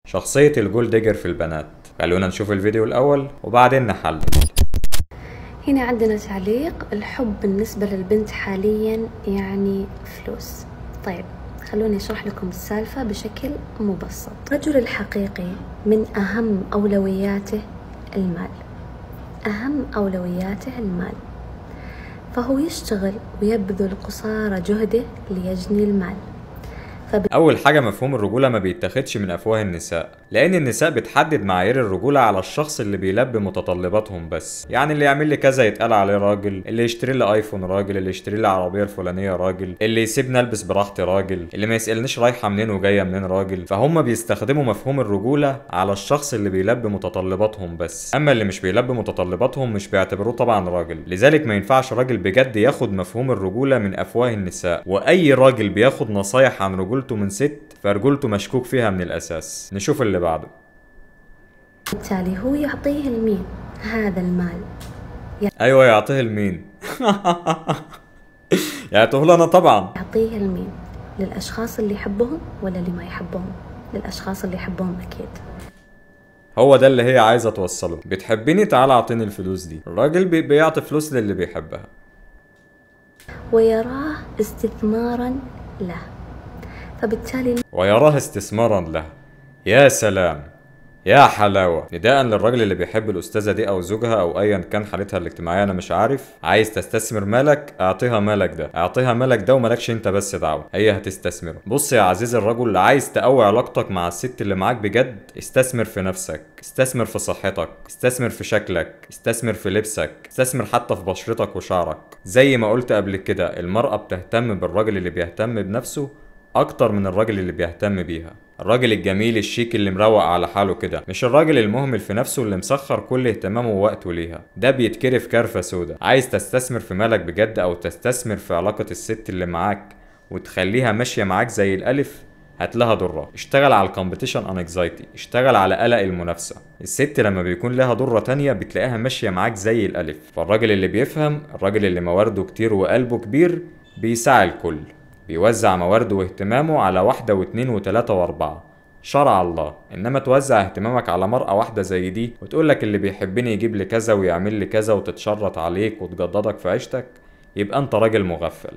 شخصية الجول ديجر في البنات. خلونا نشوف الفيديو الأول وبعدين نحلل. هنا عندنا تعليق: الحب بالنسبة للبنت حاليا يعني فلوس. طيب خلوني أشرح لكم السالفة بشكل مبسط. الرجل الحقيقي من أهم أولوياته المال، أهم أولوياته المال، فهو يشتغل ويبذل قصارى جهده ليجني المال. أول حاجة، مفهوم الرجولة ما بيتاخدش من أفواه النساء، لأن النساء بتحدد معايير الرجولة على الشخص اللي بيلبي متطلباتهم بس. يعني اللي يعمل لي كذا يتقال عليه راجل، اللي يشتري لي ايفون راجل، اللي يشتري لي العربية الفلانية راجل، اللي يسيبني البس براحتي راجل، اللي ما يسألنيش رايحة منين وجاية منين راجل. فهم بيستخدموا مفهوم الرجولة على الشخص اللي بيلبي متطلباتهم بس، أما اللي مش بيلبي متطلباتهم مش بيعتبروه طبعا راجل. لذلك ما ينفعش راجل بجد ياخد مفهوم الرجولة من أفواه النساء، وأي راجل بياخد نصايح عن رجولته من ست فرجولته مشكوك فيها من الأساس. نشوف اللي بعده. بالتالي هو يعطيه لمين هذا المال؟ أيوة، يعطيه لمين؟ يعطيه لنا طبعا. يعطيه لمين؟ للأشخاص اللي يحبهم ولا اللي ما يحبهم؟ للأشخاص اللي يحبهم أكيد. هو ده اللي هي عايزة توصله. بتحبيني؟ تعال اعطيني الفلوس دي. الراجل بيعطي فلوس للي بيحبها ويراه استثمارا له، فبالتالي ويراه استثمارا له. يا سلام، يا حلاوة. نداء للراجل اللي بيحب الأستاذة دي أو زوجها أو أيا كان حالتها الاجتماعية، أنا مش عارف. عايز تستثمر مالك؟ اعطيها مالك ده، اعطيها مالك ده، ومالكش أنت بس دعوة، هي هتستثمره. بص يا عزيزي الرجل، اللي عايز تقوي علاقتك مع الست اللي معاك بجد، استثمر في نفسك، استثمر في صحتك، استثمر في شكلك، استثمر في لبسك، استثمر حتى في بشرتك وشعرك. زي ما قلت قبل كده، المرأة بتهتم بالراجل اللي بيهتم بنفسه اكتر من الراجل اللي بيهتم بيها. الراجل الجميل الشيك اللي مروق على حاله كده، مش الراجل المهمل في نفسه اللي مسخر كل اهتمامه ووقته ليها. ده بيتكرف كرفة سودا. عايز تستثمر في مالك بجد او تستثمر في علاقة الست اللي معاك وتخليها ماشية معاك زي الالف، هات لها ضرة. اشتغل على الكومبيتيشن انكزايتي، اشتغل على قلق المنافسة. الست لما بيكون لها ضرة تانية بتلاقيها ماشية معاك زي الالف. فالراجل اللي بيفهم، الراجل اللي موارده كتير وقلبه كبير، بيساعي الكل، بيوزع موارده واهتمامه على واحدة واثنين وثلاثة واربعة شرع الله. انما توزع اهتمامك على مرأة واحدة زي دي وتقولك اللي بيحبني يجيب لي كذا ويعمل لي كذا وتتشرط عليك وتجددك في عيشتك، يبقى انت راجل مغفل.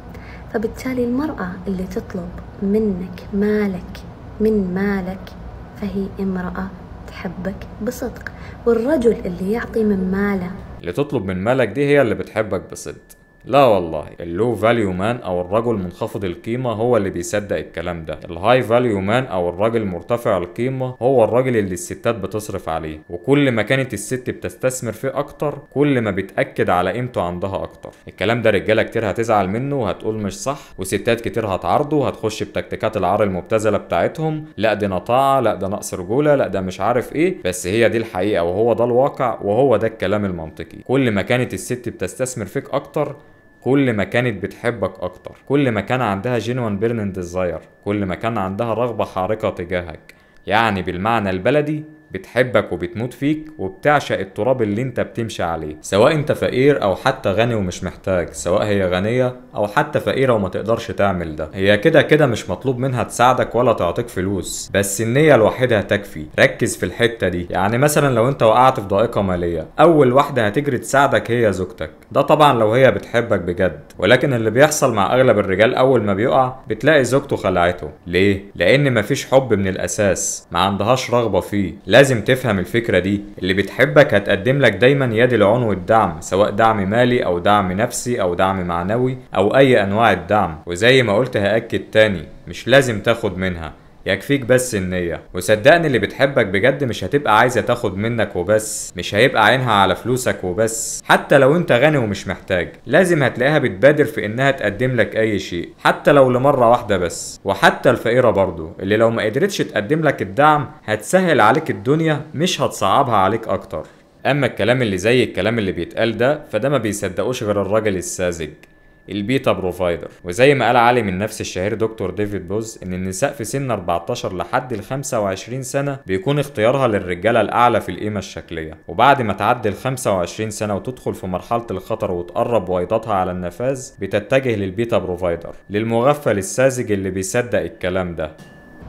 فبالتالي المرأة اللي تطلب منك مالك من مالك فهي امرأة تحبك بصدق، والرجل اللي يعطي من ماله، اللي تطلب من مالك دي هي اللي بتحبك بصدق. لا والله، اللو فاليو مان او الرجل منخفض القيمة هو اللي بيصدق الكلام ده. الهاي فاليو مان او الراجل مرتفع القيمة هو الراجل اللي الستات بتصرف عليه، وكل ما كانت الست بتستثمر فيه اكتر كل ما بتأكد على قيمته عندها اكتر. الكلام ده رجالة كتير هتزعل منه وهتقول مش صح، وستات كتير هتعارضه وهتخش بتكتيكات العار المبتذلة بتاعتهم، لا دي نطاعة، لا ده نقص رجولة، لا ده مش عارف ايه. بس هي دي الحقيقة وهو ده الواقع وهو ده الكلام المنطقي. كل ما كانت الست بتستثمر فيك اكتر كل ما كانت بتحبك اكتر، كل ما كان عندها جينوان بيرنينج ديزاير، كل ما كان عندها رغبة حارقة تجاهك. يعني بالمعنى البلدي بتحبك وبتموت فيك وبتعشق التراب اللي انت بتمشي عليه، سواء انت فقير او حتى غني ومش محتاج، سواء هي غنية او حتى فقيرة وما تقدرش تعمل ده. هي كده كده مش مطلوب منها تساعدك ولا تعطيك فلوس، بس النية لوحدها تكفي. ركز في الحتة دي. يعني مثلا لو انت وقعت في ضائقة مالية، اول واحدة هتجري تساعدك هي زوجتك، ده طبعا لو هي بتحبك بجد. ولكن اللي بيحصل مع اغلب الرجال اول ما بيقع بتلاقي زوجته خلعته. ليه؟ لان مفيش حب من الاساس، ما عندهاش رغبة فيه. لازم تفهم الفكرة دي. اللي بتحبك هتقدم لك دايما يد العون والدعم، سواء دعم مالي او دعم نفسي او دعم معنوي او اي انواع الدعم. وزي ما قلت هأكد تاني، مش لازم تاخد منها، يكفيك بس النية. وصدقني اللي بتحبك بجد مش هتبقى عايزة تاخد منك وبس، مش هيبقى عينها على فلوسك وبس. حتى لو انت غني ومش محتاج لازم هتلاقيها بتبادر في انها تقدم لك اي شيء، حتى لو لمرة واحدة بس. وحتى الفقيرة برضو اللي لو ما قدرتش تقدم لك الدعم هتسهل عليك الدنيا، مش هتصعبها عليك اكتر. اما الكلام اللي زي الكلام اللي بيتقال ده فده ما بيصدقوش غير الراجل الساذج، البيتا بروفايدر. وزي ما قال عالم النفس الشهير دكتور ديفيد بوز ان النساء في سن 14 لحد ال 25 سنة بيكون اختيارها للرجالة الاعلى في القيمة الشكلية، وبعد ما تعدي ال 25 سنة وتدخل في مرحلة الخطر وتقرب بويضاتها على النفاذ بتتجه للبيتا بروفايدر، للمغفل الساذج اللي بيصدق الكلام ده.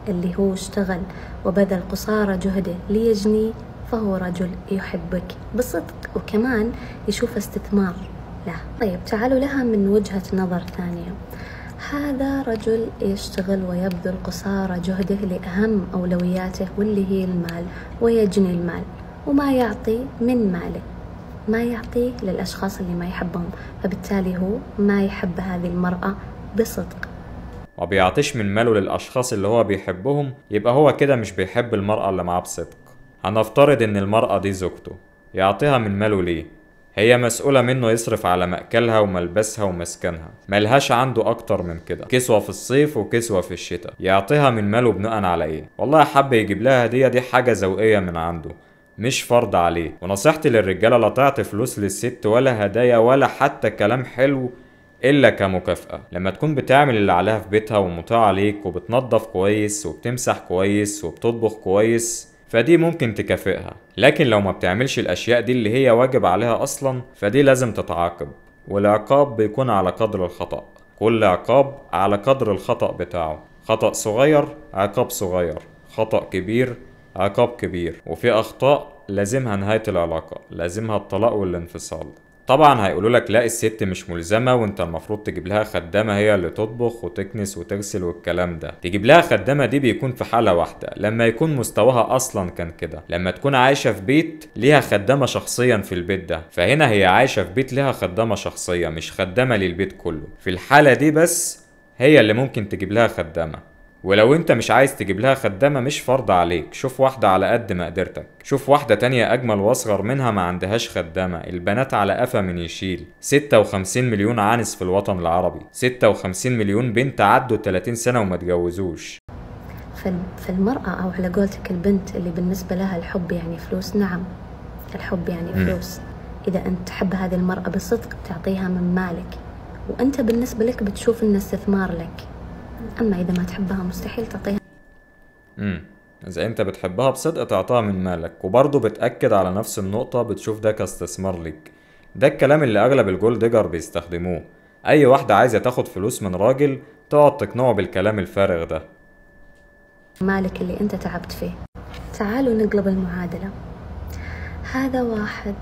اللي هو اشتغل وبذل قصارى جهده ليجني، فهو رجل يحبك بصدق وكمان يشوف استثمار له. طيب تعالوا لها من وجهة نظر ثانية. هذا رجل يشتغل ويبذل قصارى جهده لأهم أولوياته واللي هي المال، ويجني المال وما يعطي من ماله، ما يعطيه للأشخاص اللي ما يحبهم، فبالتالي هو ما يحب هذه المرأة بصدق. ما بيعطيش من ماله للأشخاص اللي هو بيحبهم، يبقى هو كده مش بيحب المرأة اللي معاه بصدق. هنفترض إن المرأة دي زوجته، يعطيها من ماله ليه؟ هي مسؤولة منه يصرف على مأكلها وملبسها ومسكنها، ملهاش عنده أكتر من كده، كسوة في الصيف وكسوة في الشتاء. يعطيها من ماله بناء على إيه؟ والله حب يجيب لها هدية، دي حاجة ذوقية من عنده مش فرض عليه. ونصيحتي للرجالة لا تعطي فلوس للست ولا هدايا ولا حتى كلام حلو إلا كمكافأة. لما تكون بتعمل اللي عليها في بيتها ومطيعة عليك وبتنظف كويس وبتمسح كويس وبتطبخ كويس، فدي ممكن تكافئها. لكن لو ما بتعملش الأشياء دي اللي هي واجب عليها أصلا، فدي لازم تتعاقب، والعقاب بيكون على قدر الخطأ. كل عقاب على قدر الخطأ بتاعه. خطأ صغير عقاب صغير، خطأ كبير عقاب كبير. وفي أخطاء لازمها نهاية العلاقة، لازمها الطلاق والانفصال. طبعا هيقولوا لك لا الست مش ملزمة وانت المفروض تجيب لها خدامة هي اللي تطبخ وتكنس وتغسل والكلام ده. تجيب لها خدامة دي بيكون في حالة واحدة، لما يكون مستواها اصلا كان كده، لما تكون عايشة في بيت ليها خدامة شخصيا في البيت ده. فهنا هي عايشة في بيت ليها خدامة شخصية مش خدامة للبيت كله. في الحالة دي بس هي اللي ممكن تجيب لها خدامة. ولو انت مش عايز تجيب لها خدامة مش فرض عليك، شوف واحدة على قد مقدرتك. شوف واحدة تانية اجمل واصغر منها ما عندهاش خدامة. البنات على قفا من يشيل. 56 مليون عانس في الوطن العربي، 56 مليون بنت عدوا 30 سنة وما تجوزوش. فالمرأة او على قولتك البنت اللي بالنسبة لها الحب يعني فلوس، نعم الحب يعني فلوس. اذا انت تحب هذه المرأة بصدق تعطيها من مالك، وانت بالنسبة لك بتشوف انه استثمار لك. اما اذا ما تحبها مستحيل تعطيها. اذا انت بتحبها بصدق تعطيها من مالك، وبرضه بتأكد على نفس النقطة، بتشوف ده كاستثمار لك. ده الكلام اللي اغلب الجولد ديجر بيستخدموه. اي واحدة عايزة تاخد فلوس من راجل تقعد تقنعه بالكلام الفارغ ده. مالك اللي انت تعبت فيه. تعالوا نقلب المعادلة. هذا واحد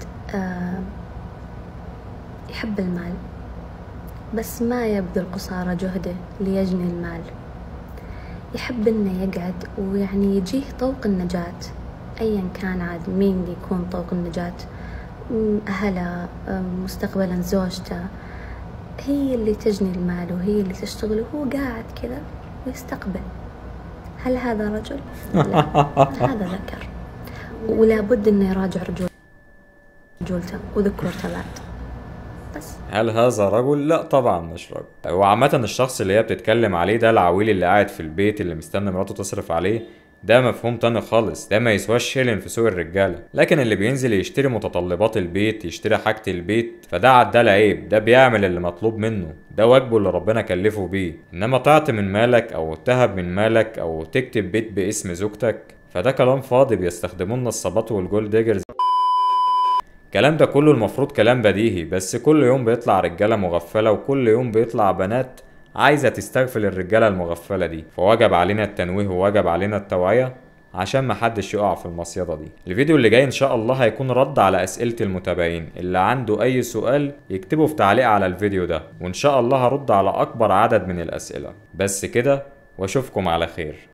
يحب المال بس ما يبذل قصارى جهده ليجني المال. يحب انه يقعد ويعني يجيه طوق النجاة، ايا كان عاد مين يكون طوق النجاة، اهله، مستقبلا زوجته، هي اللي تجني المال وهي اللي تشتغل وهو قاعد كذا ويستقبل. هل هذا رجل؟ لا، هذا ذكر، ولا بد انه يراجع رجولته وذكورته بعد. بس هل هذا رجل؟ لا طبعا مش رجل. وعامة الشخص اللي هي بتتكلم عليه ده العويل اللي قاعد في البيت اللي مستني مراته تصرف عليه، ده مفهوم تاني خالص. ده ما يسواش شيلن في سوق الرجالة. لكن اللي بينزل يشتري متطلبات البيت، يشتري حاجة البيت، فده عدى العيب. ده بيعمل اللي مطلوب منه، ده واجبه اللي ربنا كلفه بيه. انما تعطي من مالك او تهب من مالك او تكتب بيت باسم زوجتك، فده كلام فاضي بيستخدموه النصابات والجولد ديجرز. الكلام ده كله المفروض كلام بديهي، بس كل يوم بيطلع رجالة مغفلة وكل يوم بيطلع بنات عايزة تستغفل الرجالة المغفلة دي. فواجب علينا التنويه وواجب علينا التوعية عشان محدش يقع في المصيدة دي. الفيديو اللي جاي ان شاء الله هيكون رد على اسئلة المتابعين. اللي عنده اي سؤال يكتبه في تعليق على الفيديو ده، وان شاء الله هرد على اكبر عدد من الاسئلة. بس كده واشوفكم على خير.